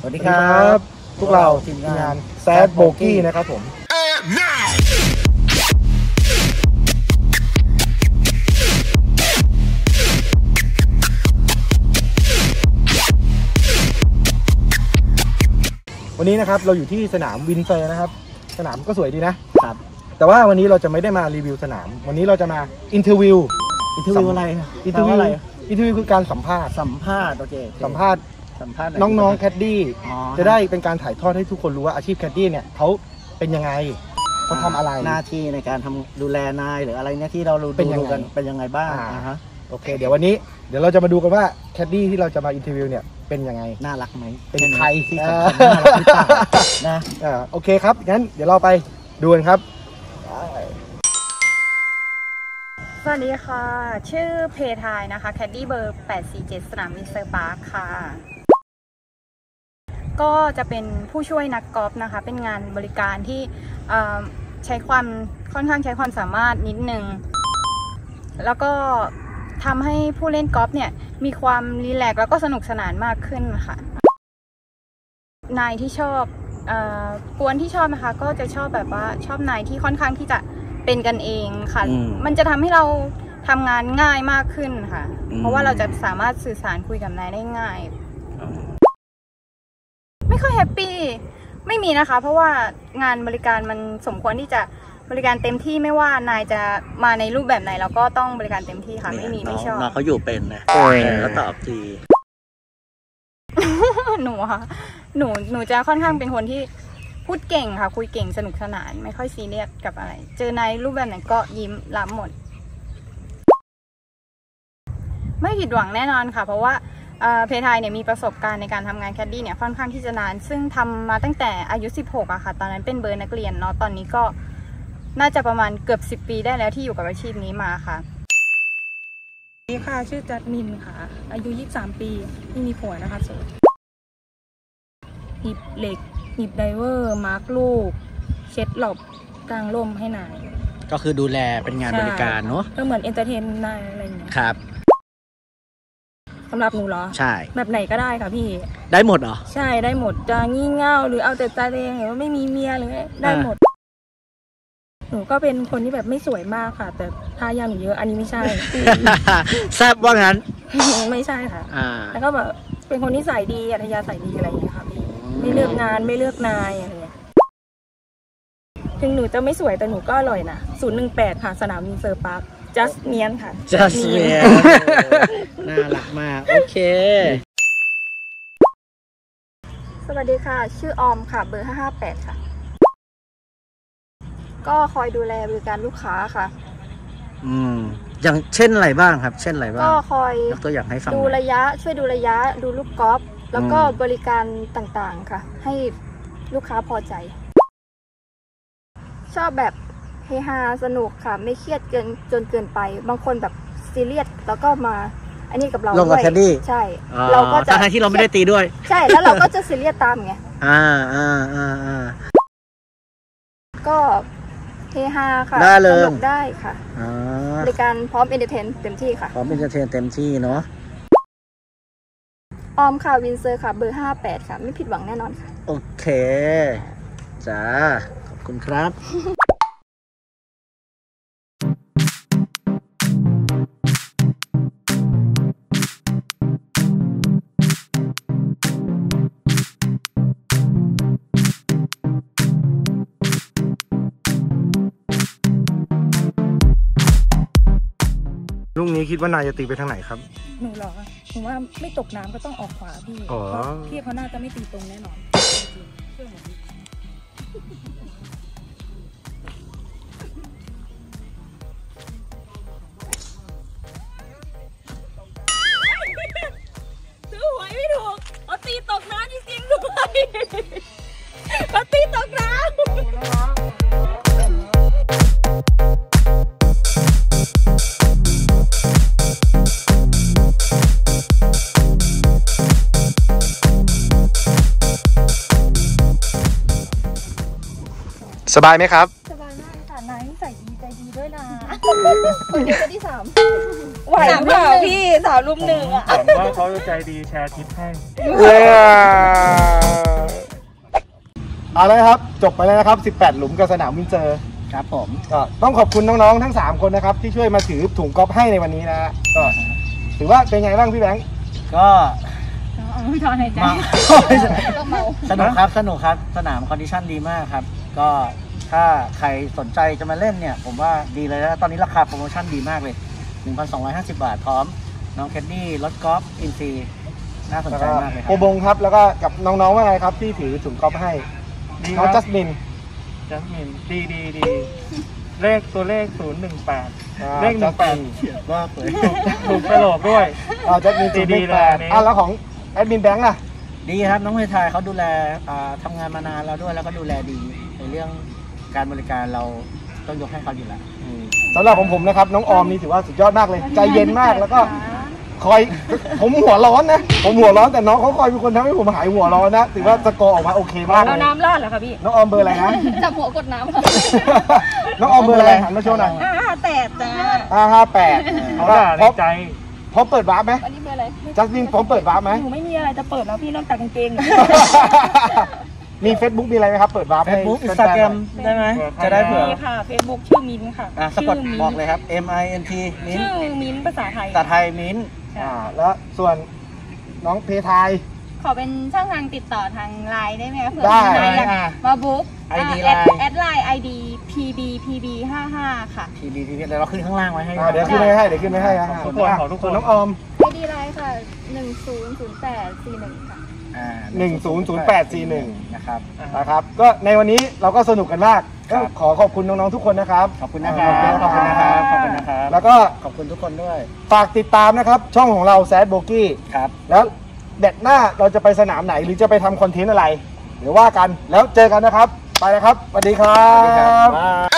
สวัสดีครับพวกเราทีมงานแซดโบกี้นะครับผมวันนี้นะครับเราอยู่ที่สนามวินเซอร์นะครับสนามก็สวยดีนะครับแต่ว่าวันนี้เราจะไม่ได้มารีวิวสนามวันนี้เราจะมาอินเทอร์วิวอะไรอินเทอร์วิวคือการสัมภาษณ์โอเคสัมภาษณ์น้องๆแคดดี้จะได้เป็นการถ่ายทอดให้ทุกคนรู้ว่าอาชีพแคดดี้เนี่ยเขาเป็นยังไงเขาทำอะไรหน้าที่ในการทำดูแลนายหรืออะไรเนี่ยที่เราดูกันเป็นยังไงบ้างโอเคเดี๋ยววันนี้เราจะมาดูกันว่าแคดดี้ที่เราจะมาอินเทอร์วิวเนี่ยเป็นยังไงน่ารักไหมเป็นใครที่สำคัญน่ารักหรือเปล่านะโอเคครับงั้นเดี๋ยวเราไปดูกันครับสวัสดีค่ะชื่อเพทายนะคะแคดดี้เบอร์847สนามวินเซอร์พาร์คค่ะก็จะเป็นผู้ช่วยนักกอล์ฟนะคะเป็นงานบริการที่ค่อนข้างใช้ความสามารถนิดนึงแล้วก็ทำให้ผู้เล่นกอล์ฟเนี่ยมีความรีแลกซ์แล้วก็สนุกสนานมากขึ้นค่ะนายที่ชอบกวนที่ชอบนะคะก็จะชอบแบบว่าชอบนายที่ค่อนข้างที่จะเป็นกันเองค่ะมันจะทำให้เราทำงานง่ายมากขึ้นค่ะเพราะว่าเราจะสามารถสื่อสารคุยกับนายได้ง่ายไม่ค่อยแฮปปี้ไม่มีนะคะเพราะว่างานบริการมันสมควรที่จะบริการเต็มที่ไม่ว่านายจะมาในรูปแบบไหนเราก็ต้องบริการเต็มที่ค่ะไม่ชอบน้องเขาอยู่เป็นนะแล้วตอบทีหนูค่ะหนูจะค่อนข้างเป็นคนที่พูดเก่งค่ะคุยเก่งสนุกสนานไม่ค่อยซีเรียสกับอะไรเจอนายรูปแบบไหนก็ยิ้มรับหมดไม่ผิดหวังแน่นอนค่ะเพราะว่าเพทายเนี่ยมีประสบการณ์ในการทำงานแคดดี้เนี่ยค่อนข้างที่จะนานซึ่งทำมาตั้งแต่อายุ16อะค่ะตอนนั้นเป็นเบอร์นักเรียนเนาะตอนนี้ก็น่าจะประมาณเกือบ10 ปีได้แล้วที่อยู่กับอาชีพนี้มาค่ะสวัสดีค่ะชื่อจัดมินค่ะอายุ23 ปีไม่มีผัวนะคะโสดหยิบเหล็กหยิบไดเวอร์มาร์กลูกเช็ดหลบกลางร่มให้นายก็คือดูแลเป็นงานบริการเนาะก็เหมือนเอนเตอร์เทนนายอะไรอย่างเงี้ยครับสำหรับหนูเหรอใช่แบบไหนก็ได้ค่ะพี่ได้หมดเหรอใช่ได้หมดจะงี่เง่าหรือเอาแต่ใจเองหรือว่าไม่มีเมียหรือได้หมดหนูก็เป็นคนที่แบบไม่สวยมากค่ะแต่ทายาหนูเยอะอันนี้ไม่ใช่แซ่บว่างั้นไม่ใช่ค่ะแล้วก็แบบเป็นคนนิสัยดีอัธยาศัยดีอะไรอย่างเงี้ยค่ะพี่ไม่เลือกงานไม่เลือกนายอะไรเงี้ยถึงหนูจะไม่สวยแต่หนูก็อร่อยนะ018ค่ะสนามวินเซอร์พาร์คjust เนียนค่ะ just เนียนน่ารักมากโอเคสวัสดีค่ะชื่อออมค่ะเบอร์558ค่ะก็คอยดูแลบริการลูกค้าค่ะอย่างเช่นอะไรบ้างครับเช่นอะไรบ้างก็คอยยกตัวอย่างให้ฟังดูระยะช่วยดูระยะดูลูกกอล์ฟแล้วก็บริการต่างๆค่ะให้ลูกค้าพอใจชอบแบบเฮฮาสนุกค่ะไม่เครียดจนเกินไปบางคนแบบซีเรียสแล้วก็มาอันนี้กับเราด้วยใช่เราก็จะทั้งที่เราไม่ได้ตีด้วยใช่แล้วเราก็จะซีเรียสตามไงก็เฮฮาค่ะสนุกได้ค่ะบริการพร้อมเอนเตอร์เทนเต็มที่ค่ะพร้อมเอนเตอร์เทนเต็มที่เนาะออมค่ะวินเซอร์ค่ะเบอร์58ค่ะไม่ผิดหวังแน่นอนค่ะโอเคจ้าขอบคุณครับลูกนี้คิดว่านายจะตีไปทางไหนครับหนูเหรอหนูว่าไม่ตกน้ำก็ต้องออกขวาพี่พี่เขาน่าจะไม่ตีตรงแน่นอนซื้อหวยไม่ถูกเขาตีตกน้ำจริงๆด้วยเขาตีตกน้ำสบายไหมครับสบายมากค่ะนายใส่ดีใจดีด้วยนะคนนี้คนที่3ไหวเปล่าพี่3 รุม 1อ่ะหวังว่าเขาจะใจดีแชร์ทิปให้เอาละครับจบไปแล้วนะครับ18หลุมกับสนามวินเซอร์ครับผมก็ต้องขอบคุณน้องๆทั้ง3คนนะครับที่ช่วยมาถือถุงกอล์ฟให้ในวันนี้นะฮะก็ถือว่าเป็นไงบ้างพี่แบงค์ก็ไม่ถอนหายใจมาก็เมาสนุกครับสนุกครับสนามคอนดิชันดีมากครับก็ถ้าใครสนใจจะมาเล่นเนี่ยผมว่าดีเลยนะตอนนี้ราคาโปรโมชั่นดีมากเลย 1,250 บาทพร้อมน้องแคดดี้รถกอล์ฟอินซีน่าสนใจมากเลยคโปรัรบบงครับแล้วก็กับน้องๆว่าไงครับที่ถือถุงกอล์ฟให้ดีคน้องรับจัสมินจัสมินดีเลขตัวเลข018เลขจัสมินว่าเปิดถูกไปโหลดด้วยจัสมินดีๆเลยอันนี้แล้วของแอดมินแบงค์ล่ะดีครับน้องเพทายเขาดูแลทำงานมานานแล้วด้วยแล้วก็ดูแลดีในเรื่องการบริการเราต้องยกให้เขาอยู่แล้วสำหรับผมนะครับน้องออมนี่ถือว่าสุดยอดมากเลยใจเย็นมากแล้วก็คอยผมหัวร้อนนะผมหัวร้อนแต่น้องเขาคอยเป็นคนทำให้ผมหายหัวร้อนนะถือว่าสกอร์ออกมาโอเคมากเลเอายน้ำราดเหรอคะพี่น้องออมเบอร์อะไรนะจับหัวกดน้ำค่ะน้องออมเบอร์อะไรหันมาโชว์หน่อย 58จ้า 558 เขาด่าในใจพร้อมเปิดวาร์ปไหมวันนี้เบอร์อะไรจัสมินพร้อมเปิดวาร์ปไหมหนูไม่มีอะไรจะเปิดแล้วพี่นอกจากกางเกงมี Facebook มีอะไรไหมครับเปิดวาร์ปให้ Facebook แฟนๆ Instagram ได้ไหมเผื่อใครจะได้เผื่อมีค่ะ Facebook ชื่อมิ้นท์ค่ะสะกดชื่บอกเลยครับ MINT มิ้นชื่อมิ้นท์ภาษาไทยภาษาไทยมิ้นแล้วส่วนน้องเพทายขอเป็นช่องทางติดต่อทางไลน์ได้ไหมคะเผื่อได้ใครอยากมาบุ๊ก ID แอ Line ดไลน์ ID PB55 ค่ะ PB เดี๋ยวเราขึ้นข้างล่างไว้ให้เดี๋ยวขึ้นไม่ให้นะขอบคุณขอบทุกคนส่วนน้องออม ID ไลน์ค่ะ 100841 ค่ะ 1008841 นะครับนะครับก็ในวันนี้เราก็สนุกกันมากครัก็บขอขอบคุณน้องๆทุกคนนะครับขอบคุณนะครับขอบคุณนะครับขอบคุณนะครับแล้วก็ขอบคุณทุกคนด้วยฝากติดตามนะครับ ช่องของเราแซดโบกี้ครับแล้วแดดหน้าเราจะไปสนามไหนหรือจะไปทำคอนเทนต์อะไร เดี๋ยวว่ากันแล้วเจอกันนะครับ ไปนะครับสวัสดีครัสวัสดีครับ บ